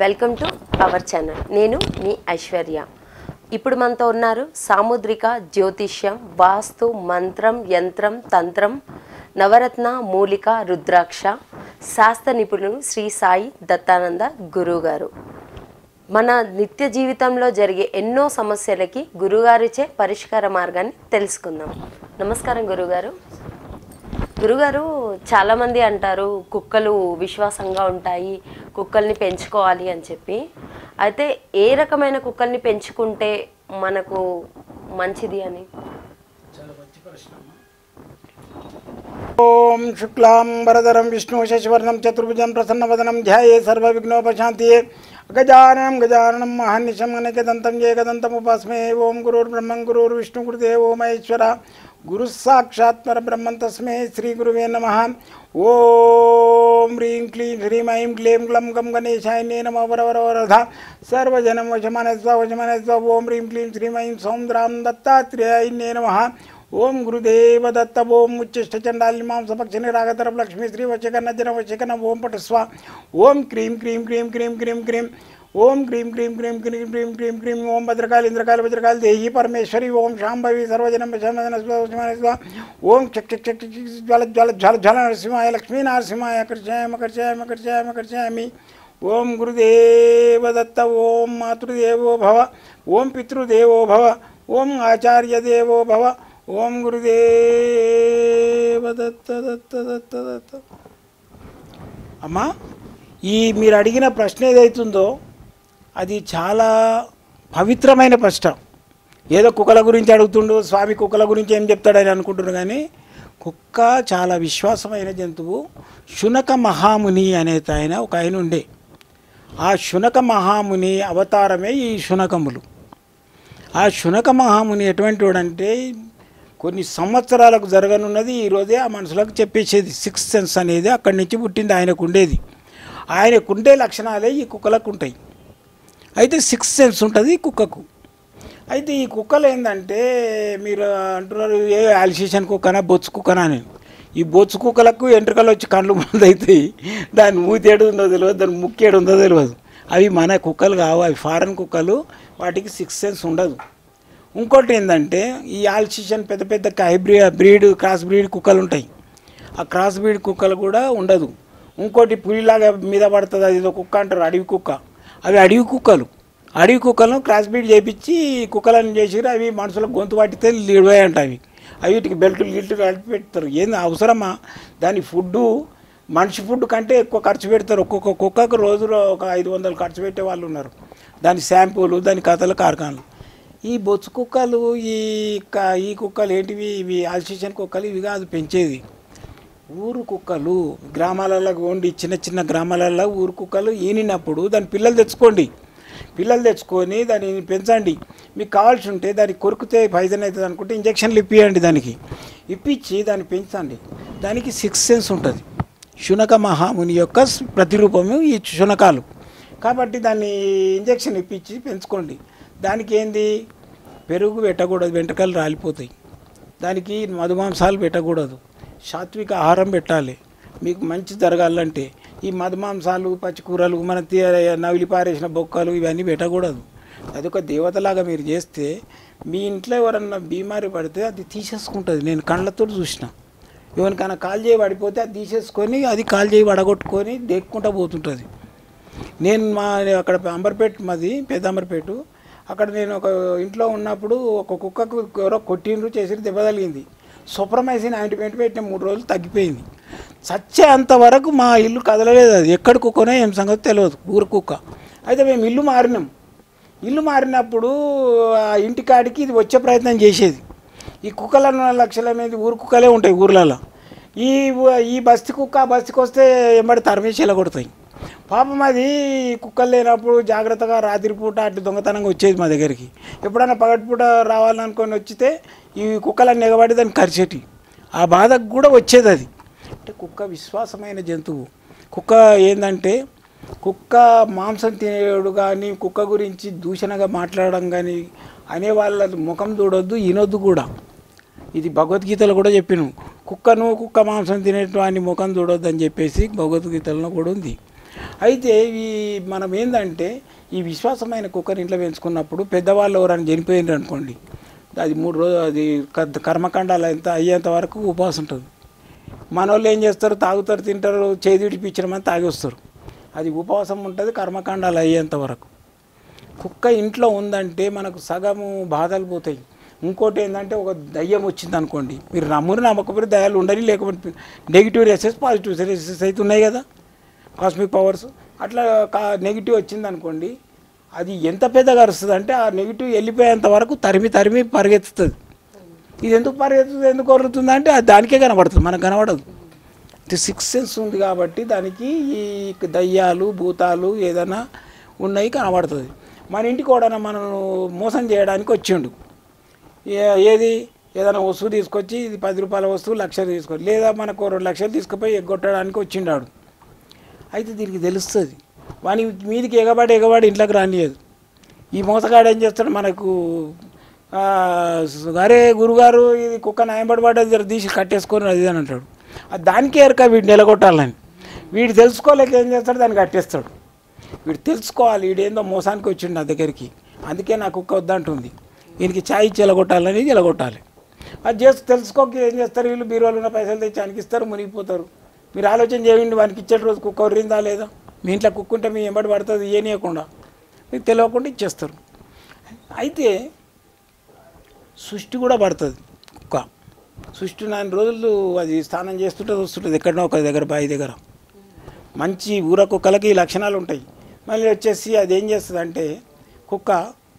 Welcome to our channel. నేను మీ ఐశ్వర్య. ఇప్పుడు మనతో ఉన్నారు సాముద్రిక జ్యోతిష్యం, వాస్తు, మంత్రం, యంత్రం, తంత్రం, నవరత్న, మూలిక, రుద్రాక్ష శాస్త్ర నిపుణులు శ్రీ సాయి దత్తానంద గురువు గారు. మన నిత్య జీవితంలో జరిగే ఎన్నో సమస్యలకి గురుగారిచే పరిష్కార మార్గాన్ని తెలుసుకుందాం. నమస్కారం గురుగారు. గురుగారు, చాలామంది అంటారు కుక్కలు విశ్వాసంగా ఉంటాయి, కుక్కల్ని పెంచుకోవాలి అని చెప్పి. అయితే ఏ రకమైన కుక్కల్ని పెంచుకుంటే మనకు మంచిది అని? చాలా మంచి ప్రశ్న. ఓం శుక్లాం వరదరం విష్ణు శశివర్ణం చతుర్భుజం ప్రసన్నవదనం ధ్యాయే సర్వవిఘ్నోపశాంతియే గజాననం మహానిశం అనేకదంతం ఏకదంతం ఉపాస్మే. ఓం గురుర్బ్రహ్మం గురుర్విష్ణు గురుదేవో మహేశ్వర గురు సాక్షాత్ పరబ్రహ్మం తస్మై శ్రీ గురువే నమః. ఓం హ్రీం క్లీం హ్రీం ఐం క్లీం గ్లం గం గణేశాయ నమో వరవరవరధ సర్వజనం వశమనస్వ. ఓం హ్రీం క్లీం శ్రీం ఐం సౌంద్రాం దత్తాత్రేయాయ నమః. ఓం గురుదేవ దత్త. ఓం ఉచ్చిష్టచండాలి మాం సపక్షిని రాగతరం లక్ష్మీ శ్రీ వశకన్న జన వశకన. ఓం పటస్వ. ఓం క్రీం క్రీం క్రీం క్రీం క్రీం క్రీం. ఓం క్రీం క్రీం క్రీం క్రీం క్రీం క్రీం క్రీం. ఓం భద్రకాళి ఇంద్రకాళి వజ్రకాళి దేహి పరమేశ్వరి. ఓం శాంభవి సర్వజనం వశమనస్వ. ఓం చక్ చక్ చక్ జ్వల జ్వల జ్వల జ్వల నరసింహాయ లక్ష్మీ నరసింహాయ కర్షయామి. ఓం గురుదేవ దత్త. ఓం మాతృదేవో భవ. ఓం పితృదేవో భవ. ఓం ఆచార్య దేవో భవ. ఓం గురుదేవ దత్త దత్త దత్త దత్త. అమ్మా, ఈ మీరు అడిగిన ప్రశ్న ఏదైతుందో అది చాలా పవిత్రమైన ప్రశ్న. ఏదో కుక్కల గురించి అడుగుతుండు స్వామి, కుక్కల గురించి ఏం చెప్తాడని అనుకుంటున్నాను. కానీ కుక్క చాలా విశ్వాసమైన జంతువు. శునక మహాముని అనేది ఒక ఆయన ఉండే. ఆ శునక మహాముని అవతారమే ఈ శునకములు. ఆ శునక మహాముని ఎటువంటి వాడంటే కొన్ని సంవత్సరాలకు జరగనున్నది ఈరోజే ఆ మనుషులకు చెప్పేసేది. సిక్స్త్ సెన్స్ అనేది అక్కడి నుంచి పుట్టింది. ఆయనకు ఉండేది. ఆయనకుండే లక్షణాలే ఈ కుక్కలకు ఉంటాయి. అయితే సిక్స్త్ సెన్స్ ఉంటుంది ఈ కుక్కకు. అయితే ఈ కుక్కలు ఏంటంటే మీరు అంటున్నారు ఏ ఆల్సిషన్ కుక్కనా బొచ్చు కుక్కనా అని. ఈ బొచ్చు కుక్కలకు ఎంట్రుకలు వచ్చి కళ్ళు మంది అవుతాయి. దాని మూతి ఏడు ఉందో తెలియదు, దాని ముక్కు ఏడు ఉందో తెలియదు. అవి మన కుక్కలు కావు, అవి ఫారెన్ కుక్కలు. వాటికి సిక్స్త్ సెన్స్ ఉండదు. ఇంకోటి ఏంటంటే ఈ ఆల్సిషన్ పెద్ద పెద్ద క్రాస్ బ్రీడ్ కుక్కలు ఉంటాయి. ఆ క్రాస్ బ్రీడ్ కుక్కలు కూడా ఉండదు. ఇంకోటి పులిలాగా మీద పడుతుంది, అది ఏదో కుక్క అంటారు, అడవి కుక్క. అవి అడవి కుక్కలు. అడవి కుక్కలను క్రాస్ బ్రీడ్ చేయించి కుక్కలను చేసిరు. అవి మనుషులకు గొంతు పట్టితే లీడవే అంటాయి. అవి వీటికి బెల్టులు కలిపి పెడతారు. ఏంది అవసరమా? దాని ఫుడ్డు మనిషి ఫుడ్ కంటే ఎక్కువ ఖర్చు పెడతారు. ఒక్కొక్క కుక్కకు రోజులో ఒక 500 ఖర్చు పెట్టే వాళ్ళు ఉన్నారు. దాని షాంపూలు, దాని కథలు, కార్ఖానాలు. ఈ బొచ్చు కుక్కలు ఈ కుక్కలు ఏంటివి? ఇవి ఆల్సిషన్ కుక్కలు. ఇవి కాదు పెంచేది. ఊరు కుక్కలు. గ్రామాలలో ఉండి చిన్న చిన్న గ్రామాలలో ఊరు కుక్కలు ఈనినప్పుడు దాని పిల్లలు తెచ్చుకోండి. పిల్లలు తెచ్చుకొని దాన్ని పెంచండి. మీకు కావాల్సి ఉంటే దానికి కొరికితే పైజన్ అవుతుంది అనుకుంటే ఇంజక్షన్లు ఇప్పియండి. దానికి ఇప్పించి దాన్ని పెంచండి. దానికి సిక్స్త్ సెన్స్ ఉంటుంది. శునక మహాముని యొక్క ప్రతిరూపము ఈ శునకాలు. కాబట్టి దాన్ని ఇంజక్షన్ ఇప్పించి పెంచుకోండి. దానికి ఏంది? పెరుగు పెట్టకూడదు, వెంట్రుకలు రాలిపోతాయి. దానికి మధుమాంసాలు పెట్టకూడదు, సాత్విక ఆహారం పెట్టాలి. మీకు మంచి జరగాలంటే ఈ మధుమాంసాలు, పచ్చికూరలు, మన నవిలి పారేసిన బొక్కలు ఇవన్నీ పెట్టకూడదు. అదొక దేవతలాగా మీరు చేస్తే మీ ఇంట్లో ఎవరన్నా బీమారి పడితే అది తీసేసుకుంటుంది. నేను కళ్ళతో చూసిన. ఎవరికైనా కాలు చేయి పడిపోతే అది తీసేసుకొని అది కాలు చేయి వడగొట్టుకొని దేక్కుంటూ పోతుంటుంది. నేను అక్కడ అంబర్పేట, మాది పెద్ద అంబర్పేట. అక్కడ నేను ఒక ఇంట్లో ఉన్నప్పుడు ఒక కుక్కకు ఎవరో కొట్టిండ్రు, చేసి దెబ్బ తగిలింది. సూప్రమైసిన్ ఆయింట్మెంట్ పెట్టిన 3 రోజులు తగ్గిపోయింది. చచ్చే అంతవరకు మా ఇల్లు కదలలేదు. అది ఎక్కడ కుక్కనో ఏం సంగతి తెలియదు, ఊరు కుక్క. అయితే మేము ఇల్లు మారినాం. ఇల్లు మారినప్పుడు ఆ ఇంటికాడికి ఇది వచ్చే ప్రయత్నం చేసేది. ఈ కుక్కలను లక్షల మీద ఊరు కుక్కలే ఉంటాయి ఊర్లలో. ఈ బస్తీ కుక్క బస్తీకి వస్తే ఎంబడి తరిమేసి కొడతాయి. పాపం అది కుక్కలు లేనప్పుడు జాగ్రత్తగా రాత్రిపూట అటు దొంగతనంగా వచ్చేది మా దగ్గరికి. ఎప్పుడైనా పగటిపూట రావాలనుకొని వచ్చితే ఈ కుక్కలన్నీ ఎగబడి దాన్ని కరిచేటి. ఆ బాధకు కూడా వచ్చేది అది. అంటే కుక్క విశ్వాసమైన జంతువు. కుక్క ఏంటంటే కుక్క మాంసం తినేవాడు కానీ కుక్క గురించి దూషణగా మాట్లాడడం కానీ అనే వాళ్ళ ముఖం చూడొద్దు, వినొద్దు కూడా. ఇది భగవద్గీతలో కూడా చెప్పినాం. కుక్క మాంసం తినేటువంటి ముఖం చూడొద్దు అని చెప్పేసి భగవద్గీతలో కూడా ఉంది. అయితే ఈ మనం ఏంటంటే ఈ విశ్వాసమైన కుక్కని ఇంట్లో పెంచుకున్నప్పుడు పెద్దవాళ్ళు ఎవరైనా చనిపోయినారు అనుకోండి, అది 3 రోజులు అది కర్మకాండాలు అయ్యేంత వరకు ఉపవాసం ఉంటుంది. మన వాళ్ళు ఏం చేస్తారు, తాగుతారు, తింటారు, చేతి విడిపించడం తాగి వస్తారు. అది ఉపవాసం ఉంటుంది కర్మకాండాలు అయ్యేంత వరకు. కుక్క ఇంట్లో ఉందంటే మనకు సగము బాధలు పోతాయి. ఇంకోటి ఏంటంటే ఒక దయ్యం వచ్చింది అనుకోండి, మీరు నమ్మకపోతే దయ్యాలు ఉండని, లేకపోతే నెగిటివ్ రేసెస్ పాజిటివ్ రేసెస్ అయితే ఉన్నాయి కదా, కాస్మిక్ పవర్స్. అట్లా నెగిటివ్ వచ్చింది అనుకోండి, అది ఎంత పెద్దగా అరుస్తుంది అంటే ఆ నెగిటివ్ వెళ్ళిపోయేంత వరకు తరిమి పరిగెత్తుతుంది. ఇది ఎందుకు పరిగెత్తుతుంది, ఎందుకు వరుతుంది అంటే అది దానికే కనబడుతుంది, మనకు కనబడదు. ఇది 6th సెన్స్ ఉంది కాబట్టి దానికి ఈ దయ్యాలు భూతాలు ఏదైనా ఉన్నాయి కనబడుతుంది. మన ఇంటికి కూడా మనం మోసం చేయడానికి వచ్చిండు, ఏది ఏదైనా వస్తువు తీసుకొచ్చి ఇది 10 రూపాయల వస్తువు 1,00,000 తీసుకొచ్చి, లేదా మనకు 2 లక్షలు తీసుకుపోయి ఎగ్గొట్టడానికి వచ్చిండాడు. అయితే దీనికి తెలుస్తుంది, వాని మీదికి ఎగబడి ఇంట్లోకి రానియదు. ఈ మోసగాడు ఏం చేస్తాడు, మనకు అరే గురుగారు ఇది కుక్క నాయంబడి జర తీసి కట్టేసుకొని అది అని అంటాడు. అది దానికే ఎరక వీడు నిలగొట్టాలని. వీడు తెలుసుకోలేక ఏం చేస్తాడు, దాన్ని కట్టేస్తాడు. వీడు తెలుసుకోవాలి వీడేందో మోసానికి వచ్చిండు నా దగ్గరికి, అందుకే నా కుక్క వద్దంటుంది, వీనికి ఛాయ్ ఇచ్చి ఎలగొట్టాలని ఎలగొట్టాలి. అది చేసి తెలుసుకోక ఏం చేస్తారు, వీళ్ళు బీరువాలో ఉన్న పైసలు తెచ్చి అనికిస్తారు, మునిగిపోతారు. మీరు ఆలోచన చేయండి, వానికి ఇచ్చే రోజు కుక్క వరిందా లేదా, మీ ఇంట్లో కుక్క ఉంటే మీ ఎంబడి పడుతుంది ఏనియకుండా, మీకు తెలియకుండా ఇచ్చేస్తారు. అయితే సృష్టి కూడా పడుతుంది కుక్క. సృష్టి 4 రోజులు అది స్నానం చేస్తుంటుంది, వస్తుంటుంది ఎక్కడో ఒక దగ్గర, బావి దగ్గర. మంచి ఊర కుక్కలకి ఈ లక్షణాలు ఉంటాయి. మళ్ళీ వచ్చేసి అది ఏం చేస్తుంది అంటే, కుక్క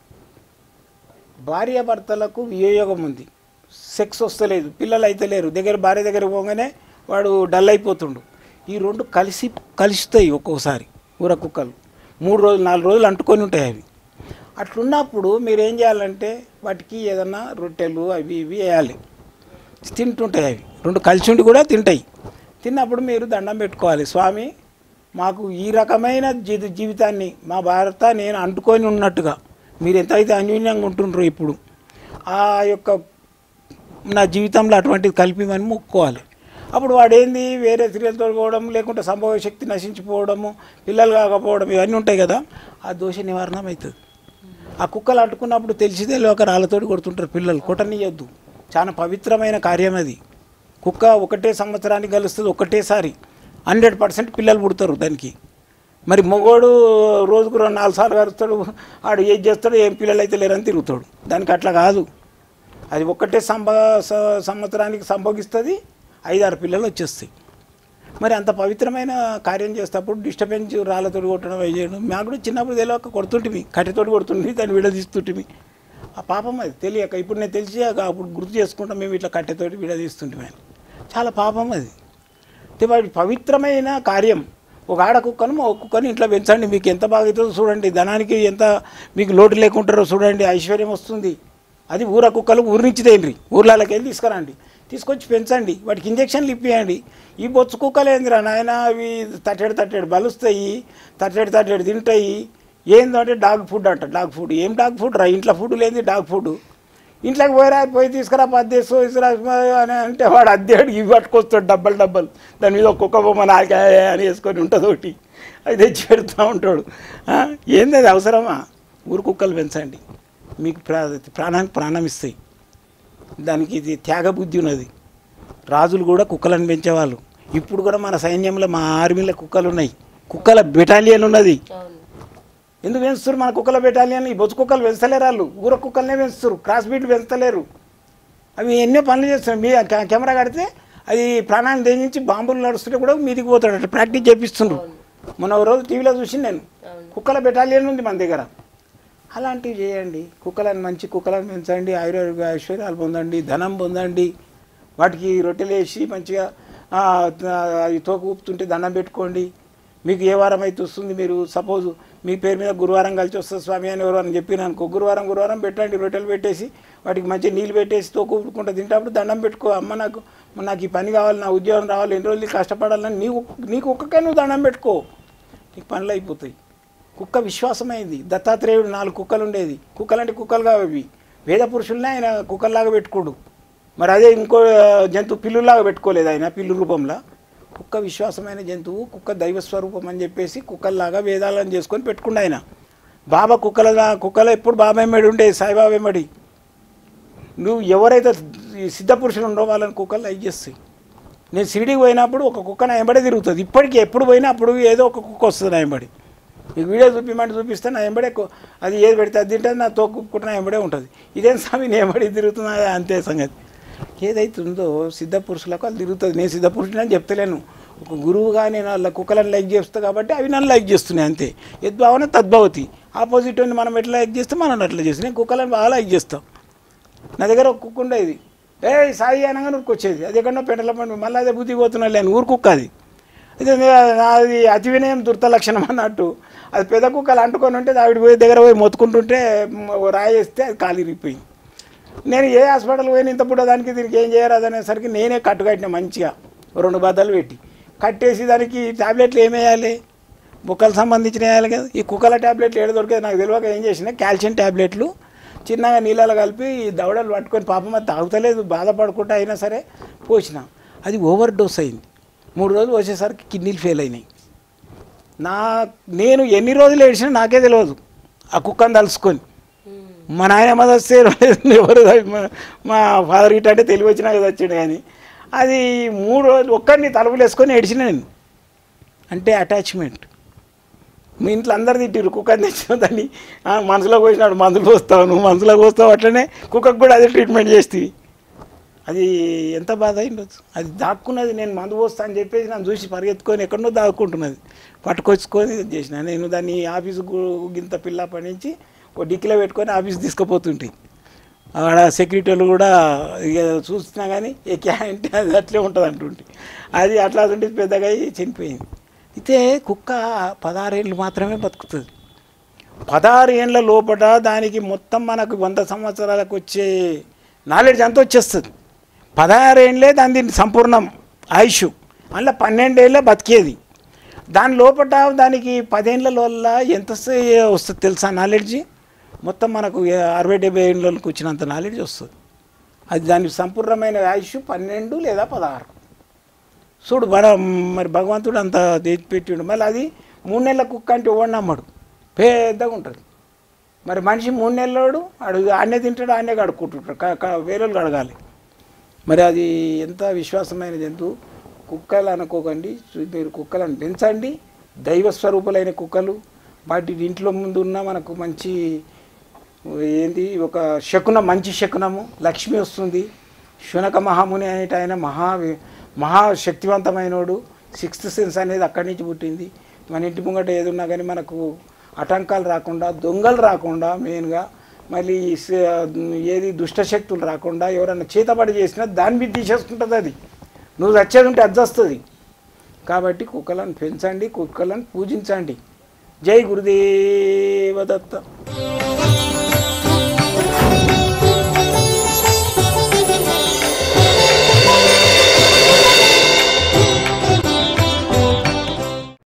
భార్యాభర్తలకు వియోగం ఉంది, సెక్స్ వస్తలేదు, పిల్లలు అయితే లేరు, భార్య దగ్గర పోగానే వాడు డల్ అయిపోతుండు. ఈ 2 కలుస్తాయి ఒక్కోసారి. ఊర కుక్కలు 3 రోజులు 4 రోజులు అంటుకొని ఉంటాయి అవి. అట్లున్నప్పుడు మీరు ఏం చేయాలంటే వాటికి ఏదన్నా రొట్టెలు అవి ఇవి వేయాలి, తింటుంటాయి అవి. 2 కలిసి ఉండి కూడా తింటాయి. తిన్నప్పుడు మీరు దండం పెట్టుకోవాలి, స్వామి మాకు ఈ రకమైన జీవితాన్ని మా భర్త నేను అంటుకొని ఉన్నట్టుగా మీరు ఎంతైతే అన్యోన్యంగా ఉంటుండ్రో ఇప్పుడు, ఆ యొక్క నా జీవితంలో అటువంటిది కలిపిమని మొక్కుకోవాలి. అప్పుడు వాడేంది వేరే స్త్రీలతో పోవడం, లేకుంటే సంభవ శక్తి నశించిపోవడము, పిల్లలు కాకపోవడం, ఇవన్నీ ఉంటాయి కదా, ఆ దోష నివారణ అవుతుంది. ఆ కుక్కలు అంటుకున్నప్పుడు తెలిసిదే లేక రాళ్ళతోటి కొడుతుంటారు పిల్లలు, కొట్టనియొద్దు. చాలా పవిత్రమైన కార్యం అది. కుక్క ఒకటే సంవత్సరానికి కలుస్తుంది, ఒకటేసారి 100% పిల్లలు పుడతారు దానికి. మరి మొగోడు రోజుకు 2-4 సార్లు కలుస్తాడు, ఆడు ఏం చేస్తాడు, ఏం పిల్లలు అయితే లేరని తిరుగుతాడు. దానికి అట్లా కాదు, అది ఒక్కటే సంవత్సరానికి సంభోగిస్తుంది, 5-6 పిల్లలు వచ్చేస్తాయి. మరి అంత పవిత్రమైన కార్యం చేసేటప్పుడు డిస్టర్బెన్స్ రాళ్ళతోటి కొట్టడం అవి చేయడం, మాకు కూడా చిన్నప్పుడు తెలియక కొడుతుంటిమి, కట్టెతోటి కొడుతుంటిమి, దాన్ని విడదీస్తుంటిమి. ఆ పాపం అది తెలియక, ఇప్పుడు నేను తెలిసి అప్పుడు గుర్తు చేసుకుంటాం, మేము ఇట్లా కట్టెతోటి విడదీస్తుంటిమి అని. చాలా పాపం అది. వాటి పవిత్రమైన కార్యం. ఒక ఆడ కుక్కను ఒక కుక్కని ఇంట్లో పెంచండి, మీకు ఎంత బాగా అవుతుందో చూడండి, ధనానికి ఎంత మీకు లోటు లేకుంటారో చూడండి, ఐశ్వర్యం వస్తుంది. అది ఊర కుక్కలు ఊరి నుంచి తేండి, ఊర్లకి వెళ్ళి తీసుకురండి, తీసుకొచ్చి పెంచండి, వాటికి ఇంజక్షన్లు ఇప్పియండి. ఈ బొచ్చు కుక్కలు ఏందిరా నాయన, అవి తట్టేడు బలుస్తాయి, తట్టేడు తింటాయి. ఏందంటే డాగ్ ఫుడ్ అంట. డాగ్ ఫుడ్ ఏం డాగ్ ఫుడ్ రా, ఇంట్లో ఫుడ్ లేని డాగ్ ఫుడ్. ఇంట్లోకి పోయి తీసుకురా 10 ఇసురా అని అంటే వాడు అద్దెడు ఇవి పట్టుకొస్తాడు డబ్బలు, దాని మీద ఒక కుక్క బొమ్మ నాకాయ అని వేసుకొని ఉంటుంది ఒకటి, అది తెచ్చి పెడుతూ ఉంటాడు. ఏంది అది అవసరమా? ఊరు కుక్కలు పెంచండి, మీకు ప్రాణానికి ప్రాణం ఇస్తాయి. దానికి ఇది త్యాగబుద్ధి ఉన్నది. రాజులు కూడా కుక్కలను పెంచేవాళ్ళు. ఇప్పుడు కూడా మన సైన్యంలో, మా ఆర్మీలో కుక్కలు ఉన్నాయి, కుక్కల బెటాలియన్ ఉన్నది. ఎందుకు పెంచుతారు మన కుక్కల బెటాలియన్? ఈ బొచ్చు కుక్కలు పెంచలేరు, వాళ్ళు ఊర కుక్కలనే పెంచుతారు, క్రాస్ బీట్లు పెంచలేరు. అవి ఎన్నో పనులు చేస్తున్నాయి. మీ కెమెరా కడితే అది ప్రాణాన్ని తెగించి బాంబులు నడుస్తుంటే కూడా మీదికి పోతాడు, అట్లా ప్రాక్టీస్ చేపిస్తుండ్రు. మొన్న ఒక రోజు టీవీలో చూసి నేను, కుక్కల బెటాలియన్ ఉంది మన దగ్గర. అలాంటివి చేయండి, కుక్కలను మంచి కుక్కలను పెంచండి, ఆయుర్వేద ఐశ్వర్యాలు పొందండి, ధనం పొందండి. వాటికి రొట్టెలు వేసి మంచిగా అవి తోక ఊపుతుంటే దండం పెట్టుకోండి. మీకు ఏ వారం అయితే వస్తుంది, మీరు సపోజ్ మీ పేరు మీద గురువారం కలిసి వస్తుంది స్వామి అని ఎవరు అని చెప్పిన అనుకో, గురువారం పెట్టండి, రొట్టెలు పెట్టేసి వాటికి మంచిగా నీళ్ళు పెట్టేసి తోక ఊపుకుంటూ తింటప్పుడు దండం పెట్టుకో, అమ్మ నాకు ఈ పని కావాలి, నా ఉద్యోగం రావాలి, ఎన్ని రోజులు కష్టపడాలని నీకు ఒక్కకే నువ్వు దండం పెట్టుకో, నీకు పనులు అయిపోతాయి. కుక్క విశ్వాసమైంది. దత్తాత్రేయుడు 4 కుక్కలు ఉండేది. కుక్కలంటే కుక్కలు కావి, వేద పురుషులనే ఆయన కుక్కల్లాగా పెట్టుకోడు. మరి అదే ఇంకో జంతువు పిల్లులాగా పెట్టుకోలేదు ఆయన, పిల్లు రూపంలో కుక్క విశ్వాసమైన జంతువు, కుక్క దైవస్వరూపం అని చెప్పేసి కుక్కల్లాగా వేదాలను చేసుకొని పెట్టుకుండా ఆయన. బాబా కుక్కలు ఎప్పుడు బాబా ఎమ్మడి ఉండే, సాయిబాబా ఎమ్మడి. నువ్వు ఎవరైతే ఈ సిద్ధపురుషులు ఉండో వాళ్ళని కుక్కలు లైక్ చేస్తాయి. నేను షిరిడీకి పోయినప్పుడు ఒక కుక్క నా వెంబడే తిరుగుతుంది. ఇప్పటికీ ఎప్పుడు పోయినా అప్పుడు ఏదో ఒక కుక్క వస్తుంది నా వెంబడి. మీకు వీడియో చూపిమంటే చూపిస్తే నా వెంబడే అది ఏది పెడితే అది తింటుంది, నా తోక్కుకుంటే నా వెంబడే ఉంటుంది. ఇదేం స్వామి నేను వెంబడి తిరుగుతున్నా అంతే సంగతి. ఏదైతే ఉందో సిద్ధపురుషులకు అది తిరుగుతుంది. నేను సిద్ధపురుషుని అని చెప్తలేను. ఒక గురువుగా నేను వాళ్ళ కుక్కలను లైక్ చేస్తాను కాబట్టి అవి నన్ను లైక్ చేస్తున్నాయి అంతే. యద్భావన తద్భవతి. ఆపోజిట్ అని మనం ఎట్లా లైక్ చేస్తే మనం అట్లా చేస్తాం. నేను కుక్కలను బాగా లైక్ చేస్తాం. నా దగ్గర ఒక కుక్క ఉండేది, సాయి అనగా ఊరుకొచ్చేది. అది ఎక్కడో పెంటల పండు మళ్ళీ అదే బుద్ధి పోతున్నా లేని ఊరు కుక్క అది. అయితే అది అతి వినయం దుర్త లక్షణం అన్నట్టు. అది పెద్ద కుక్కలు అంటుకొని ఉంటే ఆవిడ పోయి దగ్గర పోయి మొత్తుకుంటుంటే రాయేస్తే అది కాలు ఇరిగిపోయింది. నేను ఏ హాస్పిటల్ పోయిన ఇంత పుట్ట దానికి దీనికి ఏం చేయరాదు అనేసరికి నేనే కట్టిన మంచిగా 2 బద్దలు పెట్టి కట్టేసి దానికి ట్యాబ్లెట్లు ఏమేయాలి, బుక్కలకు సంబంధించిన వేయాలి కదా. ఈ కుక్కల ట్యాబ్లెట్లు ఏడ దొరికేది నాకు తెలియక ఏం చేసిన, కాల్షియం ట్యాబ్లెట్లు చిన్నగా నీళ్ళలో కలిపి ఈ దవడలు పట్టుకొని పాపం అది తాగుతలేదు, బాధపడుకుంటూ అయినా సరే పోసిన. అది ఓవర్ డోస్ అయింది. 3 రోజులు వచ్చేసరికి కిడ్నీలు ఫెయిల్ అయినాయి. నేను ఎన్ని రోజులు ఏడ్చినా నాకే తెలియదు. ఆ కుక్కను తలుసుకొని మా నాయనమ్మ వస్తే ఎవరు మా ఫాదర్ ఇట్ అంటే తెలివి వచ్చినా కదా వచ్చాడు. కానీ అది 3 రోజులు ఒక్కడిని తలుపులు వేసుకొని ఏడ్చిన నేను. అంటే అటాచ్మెంట్. మీ ఇంట్లో అందరు తిట్టిరు కుక్కని తెచ్చిన దాన్ని మనసులో పోసినాడు, మందులు పోస్తావు నువ్వు, మనసులో పోస్తావు. అట్లనే కుక్కకు కూడా అదే ట్రీట్మెంట్ చేస్తుంది. అది ఎంత బాధ అయిండొచ్చు. అది దాక్కున్నది. నేను మందు పోస్తా అని చెప్పేసి నన్ను చూసి పరిగెత్తుకొని ఎక్కడో దాక్కుంటున్నది. పట్టుకొచ్చుకొని చేసిన. నేను దాన్ని ఆఫీసుకు గింత పిల్ల పనించి ఓ డిక్కీలో పెట్టుకొని ఆఫీస్ తీసుకుపోతుంటాయి. అక్కడ సెక్యూరిటీలు కూడా ఇక చూస్తున్నా కానీ ఏ అంటే అది అట్లే ఉంటుంది అంటుంటే అది అట్లా ఉంటే పెద్దగా చనిపోయింది. అయితే కుక్క 16 ఏళ్ళు మాత్రమే బతుకుతుంది. 16 ఏళ్ళ లోపల దానికి మొత్తం మనకు 100 సంవత్సరాలకు వచ్చే నాలెడ్జ్ అంతా వచ్చేస్తుంది. 16 ఏళ్ళే దాని సంపూర్ణం ఆయుష్. అందులో 12 ఏళ్ళే బతికేది. దాని లోపల దానికి 10 ఏళ్ళ వల్ల ఎంత వస్తుంది తెలుసా నాలెడ్జి? మొత్తం మనకు 60-70 ఏళ్ళకి వచ్చినంత నాలెడ్జ్ వస్తుంది. అది దానికి సంపూర్ణమైన ఆయుష్ 12 లేదా 16. చూడు మరి భగవంతుడు అంత పెట్టిండు. మళ్ళీ అది 3 నెలల కుక్క అంటే ఎవడు నమ్మడు, పెద్దగా ఉంటుంది. మరి మనిషి 3 నెలలోడు అడుగు ఆనే తింటాడు, ఆనే కడుక్కుంటుంటాడు, వేరేలు కడగాలి. మరి అది ఎంత విశ్వాసమైన జంతువు. కుక్కలు అనుకోకండి, మీరు కుక్కలను పెంచండి. దైవస్వరూపులైన కుక్కలు. వాటి ఇంట్లో ముందు ఉన్న మనకు మంచి ఏంటి ఒక శకునం, మంచి శకునము. లక్ష్మి వస్తుంది. శునక మహాముని అనేట ఆయన మహాశక్తివంతమైనోడు. 6th సెన్స్ అనేది అక్కడి నుంచి పుట్టింది. మన ఇంటి ముంగట ఏదున్నా కానీ మనకు ఆటంకాలు రాకుండా, దొంగలు రాకుండా, మెయిన్గా మళ్ళీ ఏది దుష్టశక్తులు రాకుండా, ఎవరన్నా చేతబడి చేసినా దాని మీద తీసేసుకుంటుంది. అది నువ్వు వచ్చేది ఉంటే అది వస్తుంది. కాబట్టి కుక్కలను పెంచండి, కుక్కలను పూజించండి. జై గురుదేవ దత్త.